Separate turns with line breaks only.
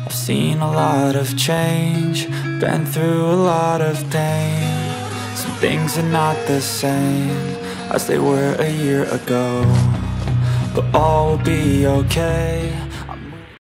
I've seen a lot of change, been through a lot of pain. Some things are not the same as they were a year ago, but all will be okay.